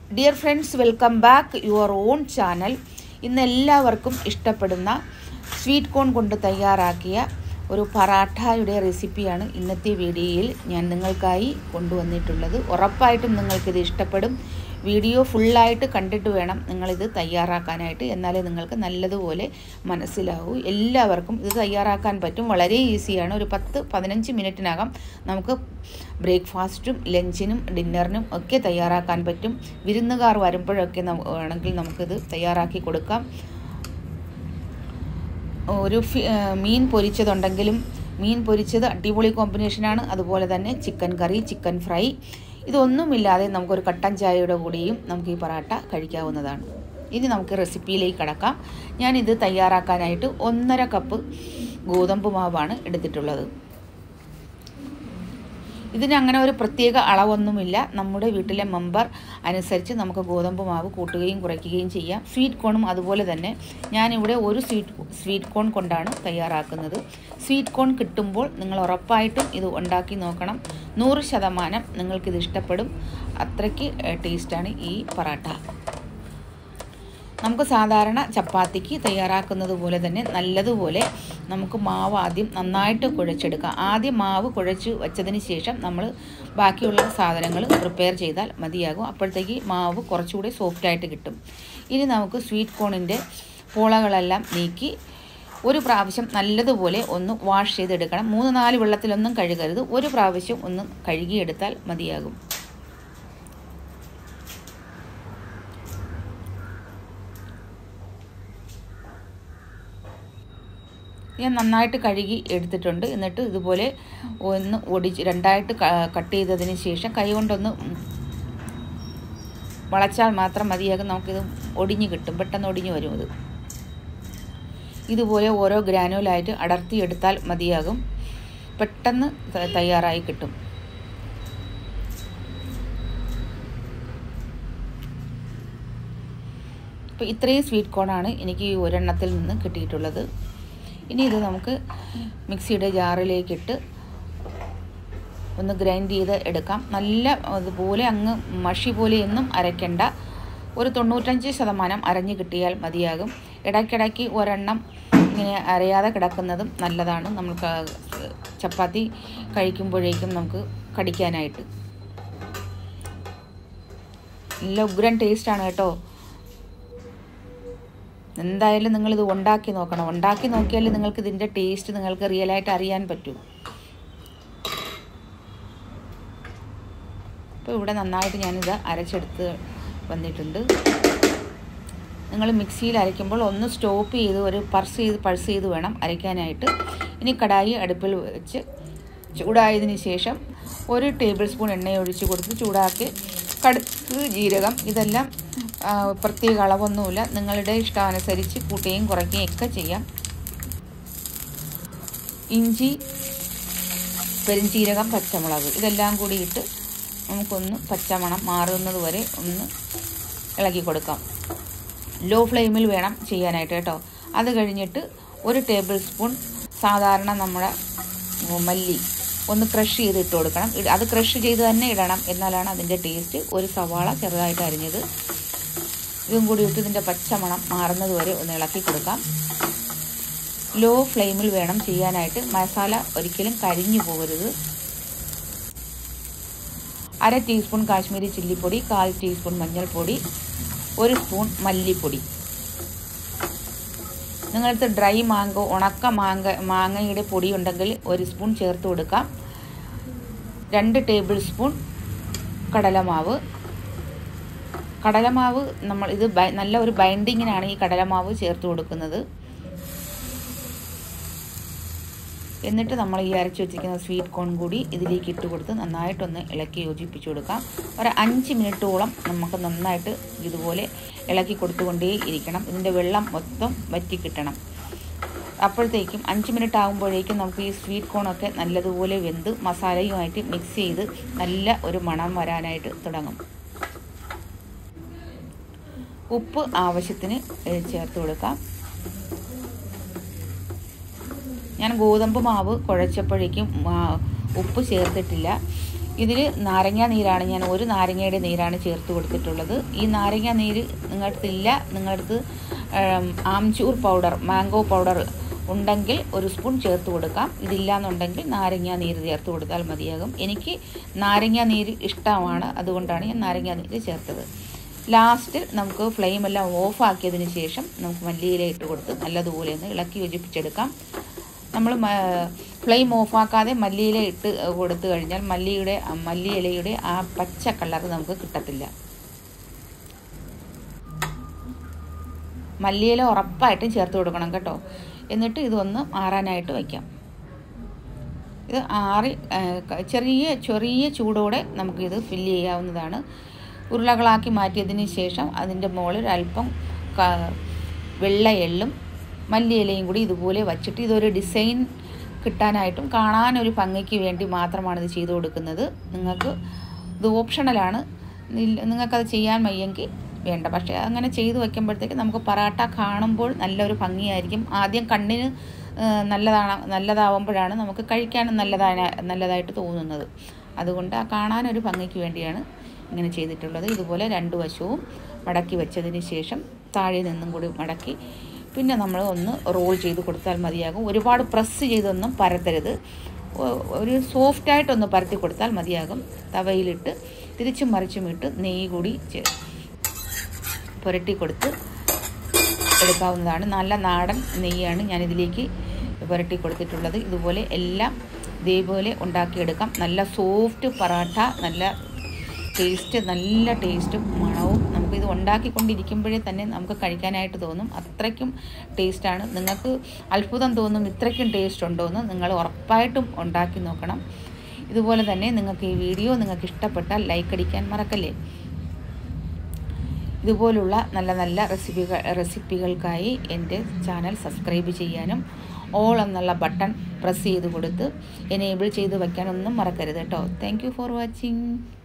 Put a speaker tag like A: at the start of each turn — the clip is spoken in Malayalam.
A: Dear friends, welcome back your own channel. ഇന്ന് എല്ലാവർക്കും ഇഷ്ടപ്പെടുന്ന സ്വീറ്റ് കോൺ കൊണ്ട് തയ്യാറാക്കിയ ഒരു പറാഠയുടെ റെസിപ്പിയാണ് ഇന്നത്തെ വീഡിയോയിൽ ഞാൻ നിങ്ങൾക്കായി കൊണ്ടുവന്നിട്ടുള്ളത്. ഉറപ്പായിട്ടും നിങ്ങൾക്കിത് ഇഷ്ടപ്പെടും. വീഡിയോ ഫുള്ളായിട്ട് കണ്ടിട്ട് വേണം നിങ്ങളിത് തയ്യാറാക്കാനായിട്ട്, എന്നാലേ നിങ്ങൾക്ക് നല്ലതുപോലെ മനസ്സിലാവൂ. എല്ലാവർക്കും ഇത് തയ്യാറാക്കാൻ പറ്റും. വളരെ ഈസിയാണ്. ഒരു 10-15 മിനിറ്റിനകം നമുക്ക് ബ്രേക്ക്ഫാസ്റ്റും ലഞ്ചിനും ഡിന്നറിനും ഒക്കെ തയ്യാറാക്കാൻ പറ്റും. വിരുന്നുകാർ വരുമ്പോഴൊക്കെ വേണമെങ്കിൽ നമുക്കിത് തയ്യാറാക്കി കൊടുക്കാം. ഒരു മീൻ പൊരിച്ചതുണ്ടെങ്കിലും മീൻ പൊരിച്ചത് അടിപൊളി കോമ്പിനേഷനാണ്. അതുപോലെ തന്നെ ചിക്കൻ കറി, ചിക്കൻ ഫ്രൈ, ഇതൊന്നുമില്ലാതെ നമുക്കൊരു കട്ടൻ ചായയുടെ കൂടെയും നമുക്ക് ഈ പൊറാട്ട കഴിക്കാവുന്നതാണ്. ഇനി നമുക്ക് റെസിപ്പിയിലേക്ക് കടക്കാം. ഞാനിത് തയ്യാറാക്കാനായിട്ട് 1.5 കപ്പ് ഗോതമ്പ് മാവാണ് എടുത്തിട്ടുള്ളത്. ഇതിന് അങ്ങനെ ഒരു പ്രത്യേക അളവൊന്നുമില്ല. നമ്മുടെ വീട്ടിലെ മെമ്പർ അനുസരിച്ച് നമുക്ക് ഗോതമ്പ് മാവ് കൂട്ടുകയും കുറയ്ക്കുകയും ചെയ്യാം. സ്വീറ്റ് കോണും അതുപോലെ തന്നെ. ഞാനിവിടെ ഒരു സ്വീറ്റ് കോൺ കൊണ്ടാണ് തയ്യാറാക്കുന്നത്. സ്വീറ്റ് കോൺ കിട്ടുമ്പോൾ നിങ്ങൾ ഉറപ്പായിട്ടും ഇത് ഉണ്ടാക്കി നോക്കണം. 100% നിങ്ങൾക്കിത് ഇഷ്ടപ്പെടും. അത്രയ്ക്ക് ടേസ്റ്റാണ് ഈ പൊറാട്ട. നമുക്ക് സാധാരണ ചപ്പാത്തിക്ക് തയ്യാറാക്കുന്നത് പോലെ തന്നെ നല്ലതുപോലെ നമുക്ക് മാവ് ആദ്യം നന്നായിട്ട് കുഴച്ചെടുക്കാം. ആദ്യം മാവ് കുഴച്ച് വച്ചതിന് ശേഷം നമ്മൾ ബാക്കിയുള്ള സാധനങ്ങൾ പ്രിപ്പയർ ചെയ്താൽ മതിയാകും. അപ്പോഴത്തേക്ക് മാവ് കുറച്ചുകൂടി സോഫ്റ്റായിട്ട് കിട്ടും. ഇനി നമുക്ക് സ്വീറ്റ് കോണിൻ്റെ പോളകളെല്ലാം നീക്കി ഒരു പ്രാവശ്യം നല്ലതുപോലെ ഒന്ന് വാഷ് ചെയ്തെടുക്കണം. 3-4 വെള്ളത്തിലൊന്നും കഴുകരുത്. ഒരു പ്രാവശ്യം ഒന്ന് കഴുകിയെടുത്താൽ മതിയാകും. ഞാൻ നന്നായിട്ട് കഴുകി എടുത്തിട്ടുണ്ട്. എന്നിട്ട് ഇതുപോലെ ഒന്ന് രണ്ടായിട്ട് കട്ട് ചെയ്തതിന് ശേഷം കൈ കൊണ്ടൊന്ന് വളച്ചാൽ മാത്രം മതിയാകും. നമുക്കിത് ഒടിഞ്ഞ് കിട്ടും, പെട്ടെന്ന് ഒടിഞ്ഞ് വരും. ഇതുപോലെ ഓരോ ഗ്രാനുവലായിട്ട് അടർത്തിയെടുത്താൽ മതിയാകും. പെട്ടെന്ന് തയ്യാറായി കിട്ടും. ഇപ്പോൾ ഇത്രയും സ്വീറ്റ് കോണാണ് എനിക്ക് ഈ ഒരെണ്ണത്തിൽ നിന്ന് കിട്ടിയിട്ടുള്ളത്. ഇനി ഇത് നമുക്ക് മിക്സിയുടെ ജാറിലേക്കിട്ട് ഒന്ന് ഗ്രൈൻഡ് ചെയ്ത് എടുക്കാം. നല്ല അതുപോലെ അങ്ങ് മഷി പോലെയൊന്നും അരയ്ക്കണ്ട. ഒരു 95% അരഞ്ഞ് കിട്ടിയാൽ മതിയാകും. ഇടയ്ക്കിടയ്ക്ക് ഒരെണ്ണം ഇങ്ങനെ അരയാതെ കിടക്കുന്നതും നല്ലതാണ്. നമുക്ക് ചപ്പാത്തി കഴിക്കുമ്പോഴേക്കും നമുക്ക് കടിക്കാനായിട്ട്. നല്ല ഉഗ്രൻ ടേസ്റ്റാണ് കേട്ടോ. എന്തായാലും നിങ്ങളിത് ഉണ്ടാക്കി നോക്കണം. ഉണ്ടാക്കി നോക്കിയാൽ നിങ്ങൾക്ക് ഇതിൻ്റെ ടേസ്റ്റ് നിങ്ങൾക്ക് റിയലായിട്ട് അറിയാൻ പറ്റും. അപ്പോൾ ഇവിടെ നന്നായിട്ട് ഞാനിത് അരച്ചെടുത്ത് വന്നിട്ടുണ്ട്. നിങ്ങൾ മിക്സിയിൽ അരയ്ക്കുമ്പോൾ ഒന്ന് സ്റ്റോപ്പ് ചെയ്ത് ഒരു പൾസ് ചെയ്ത് വേണം അരയ്ക്കാനായിട്ട്. ഇനി കടായി അടുപ്പിൽ വെച്ച് ചൂടായതിന് ശേഷം 1 ടേബിൾ സ്പൂൺ എണ്ണ ഒഴിച്ച് കൊടുത്ത് ചൂടാക്കി കടുക്, ജീരകം ഇതെല്ലാം പ്രത്യേക അളവൊന്നുമില്ല. നിങ്ങളുടെ ഇഷ്ടാനുസരിച്ച് കൂട്ടുകയും കുറയ്ക്കുകയും ഒക്കെ ചെയ്യാം. ഇഞ്ചി, പെരുംജീരകം, പച്ചമുളക് ഇതെല്ലാം കൂടി ഇട്ട് നമുക്കൊന്ന് പച്ചമണം മാറുന്നത് വരെ ഒന്ന് ഇളക്കി കൊടുക്കാം. ലോ ഫ്ലെയിമിൽ വേണം ചെയ്യാനായിട്ട് കേട്ടോ. അത് കഴിഞ്ഞിട്ട് 1 ടേബിൾ സ്പൂൺ സാധാരണ നമ്മുടെ മല്ലി ഒന്ന് ക്രഷ് ചെയ്ത് ഇട്ട് കൊടുക്കണം. അത് ക്രഷ് ചെയ്ത് തന്നെ ഇടണം, എന്നാലാണ് അതിൻ്റെ ടേസ്റ്റ്. 1 സവാള ചെറുതായിട്ട് അരിഞ്ഞത് ഇതും കൂടി ഇട്ട് ഇതിൻ്റെ പച്ചമണം മാറുന്നത് വരെ ഒന്ന് ഇളക്കി കൊടുക്കാം. ലോ ഫ്ലെയിമിൽ വേണം ചെയ്യാനായിട്ട്. മസാല ഒരിക്കലും കരിഞ്ഞു പോകരുത്. 1/2 ടീസ്പൂൺ കാശ്മീരി ചില്ലിപ്പൊടി, 1/4 ടീസ്പൂൺ മഞ്ഞൾപ്പൊടി, 1 സ്പൂൺ മല്ലിപ്പൊടി. നിങ്ങൾക്ക് ഡ്രൈ മാങ്കോ, ഉണക്ക മാങ്ങയുടെ പൊടി ഉണ്ടെങ്കിൽ 1 സ്പൂൺ ചേർത്ത് കൊടുക്കാം. 2 ടേബിൾ സ്പൂൺ കടലമാവ്. നമ്മൾ ഇത് നല്ല ഒരു ബൈൻഡിങ്ങിനാണ് ഈ കടലമാവ് ചേർത്ത് കൊടുക്കുന്നത്. എന്നിട്ട് നമ്മൾ ഈ അരച്ച് വെച്ചിരിക്കുന്ന സ്വീറ്റ് കോൺ കൂടി ഇതിലേക്ക് ഇട്ട് കൊടുത്ത് നന്നായിട്ടൊന്ന് ഇളക്കി യോജിപ്പിച്ച് കൊടുക്കാം. ഒരു 5 മിനിറ്റോളം നമുക്ക് നന്നായിട്ട് ഇതുപോലെ ഇളക്കി കൊടുത്തുകൊണ്ടേ ഇരിക്കണം. ഇതിൻ്റെ വെള്ളം മൊത്തം വറ്റി കിട്ടണം. അപ്പോഴത്തേക്കും 5 മിനിറ്റ് ആകുമ്പോഴേക്കും നമുക്ക് ഈ സ്വീറ്റ് കോണൊക്കെ നല്ലതുപോലെ വെന്ത് മസാലയുമായിട്ട് മിക്സ് ചെയ്ത് നല്ല ഒരു മണം വരാനായിട്ട് തുടങ്ങും. ഉപ്പ് ആവശ്യത്തിന് ചേർത്ത് കൊടുക്കാം. ഞാൻ ഗോതമ്പ് മാവ് കുഴച്ചപ്പോഴേക്കും ഉപ്പ് ചേർത്തിട്ടില്ല. ഇതിൽ നാരങ്ങ നീരാണ്, ഞാൻ ഒരു നാരങ്ങയുടെ നീരാണ് ചേർത്ത് കൊടുത്തിട്ടുള്ളത്. ഈ നാരങ്ങ നീര് നിങ്ങളടുത്തില്ല, നിങ്ങളടുത്ത് ആംചൂർ പൗഡർ, മാംഗോ പൗഡർ ഉണ്ടെങ്കിൽ ഒരു സ്പൂൺ ചേർത്ത് കൊടുക്കാം. ഇതില്ല എന്നുണ്ടെങ്കിൽ നാരങ്ങ നീര് ചേർത്ത് കൊടുത്താൽ മതിയാകും. എനിക്ക് നാരങ്ങ നീര് ഇഷ്ടമാണ്, അതുകൊണ്ടാണ് ഞാൻ നാരങ്ങ നീര് ചേർത്തത്. ലാസ്റ്റ് നമുക്ക് ഫ്ലെയിം എല്ലാം ഓഫാക്കിയതിന് ശേഷം നമുക്ക് മല്ലിയില ഇട്ട് കൊടുത്ത് നല്ലതുപോലെ ഒന്ന് ഇളക്കി യോജിപ്പിച്ചെടുക്കാം. നമ്മൾ ഫ്ലെയിം ഓഫാക്കാതെ മല്ലിയില ഇട്ട് കൊടുത്തു കഴിഞ്ഞാൽ മല്ലിയിലയുടെ ആ പച്ച കളർ നമുക്ക് കിട്ടത്തില്ല. മല്ലിയില ഉറപ്പായിട്ടും ചേർത്ത് കൊടുക്കണം കേട്ടോ. എന്നിട്ട് ഇതൊന്ന് ആറാനായിട്ട് വയ്ക്കാം. ഇത് ആറി ചെറിയ ചൂടോടെ നമുക്കിത് ഫില്ല് ചെയ്യാവുന്നതാണ്. ഉരുളകളാക്കി മാറ്റിയതിന് ശേഷം അതിൻ്റെ മുകളിൽ അല്പം വെള്ള എള്ളും മല്ലിയിലയും കൂടി ഇതുപോലെ വച്ചിട്ട് ഇതൊരു ഡിസൈൻ കിട്ടാനായിട്ടും കാണാനൊരു ഭംഗിക്ക് വേണ്ടി മാത്രമാണ് ഇത് ചെയ്തു കൊടുക്കുന്നത്. നിങ്ങൾക്ക് ഇത് ഓപ്ഷണലാണ്, നിങ്ങൾക്കത് ചെയ്യാൻ വയ്യെങ്കിൽ വേണ്ട. പക്ഷേ അങ്ങനെ ചെയ്ത് വയ്ക്കുമ്പോഴത്തേക്ക് നമുക്ക് പറാട്ട കാണുമ്പോൾ നല്ലൊരു ഭംഗിയായിരിക്കും. ആദ്യം കണ്ണിന് നല്ലതാവുമ്പോഴാണ് നമുക്ക് കഴിക്കാനും നല്ലതായിട്ട് തോന്നുന്നത്. അതുകൊണ്ട് ആ കാണാനൊരു ഭംഗിക്ക് വേണ്ടിയാണ് ഇങ്ങനെ ചെയ്തിട്ടുള്ളത്. ഇതുപോലെ രണ്ട് വശവും മടക്കി വെച്ചതിന് ശേഷം താഴെ നിന്നും കൂടി മടക്കി പിന്നെ നമ്മൾ ഒന്ന് റോൾ ചെയ്ത് കൊടുത്താൽ മതിയാകും. ഒരുപാട് പ്രസ് ചെയ്തൊന്നും പരത്തരുത്, ഒരു സോഫ്റ്റായിട്ടൊന്ന് പരത്തി കൊടുത്താൽ മതിയാകും. തവയിലിട്ട് തിരിച്ചും മറിച്ചും ഇട്ട് നെയ്യ് കൂടി പുരട്ടി കൊടുത്ത് എടുക്കാവുന്നതാണ്. നല്ല നാടൻ നെയ്യാണ് ഞാനിതിലേക്ക് പുരട്ടി കൊടുത്തിട്ടുള്ളത്. ഇതുപോലെ എല്ലാം ഇതേപോലെ ഉണ്ടാക്കിയെടുക്കാം. നല്ല സോഫ്റ്റ് പറാട്ട, നല്ല ടേസ്റ്റും മണവും. നമുക്കിത് ഉണ്ടാക്കിക്കൊണ്ടിരിക്കുമ്പോഴേ തന്നെ നമുക്ക് കഴിക്കാനായിട്ട് തോന്നും. അത്രയ്ക്കും ടേസ്റ്റാണ്. നിങ്ങൾക്ക് അത്ഭുതം തോന്നും ഇത്രയ്ക്കും ടേസ്റ്റ് ഉണ്ടോ എന്ന്. നിങ്ങൾ ഉറപ്പായിട്ടും ഉണ്ടാക്കി നോക്കണം. ഇതുപോലെ തന്നെ നിങ്ങൾക്ക് ഈ വീഡിയോ നിങ്ങൾക്ക് ഇഷ്ടപ്പെട്ടാൽ ലൈക്ക് അടിക്കാൻ മറക്കല്ലേ. ഇതുപോലുള്ള നല്ല റെസിപ്പികൾക്കായി എൻ്റെ ചാനൽ സബ്സ്ക്രൈബ് ചെയ്യാനും ഓൾ എന്നുള്ള ബട്ടൺ പ്രസ് ചെയ്ത് കൊടുത്ത് എനേബിൾ ചെയ്ത് വയ്ക്കാനൊന്നും മറക്കരുത് കേട്ടോ. Thank you for watching.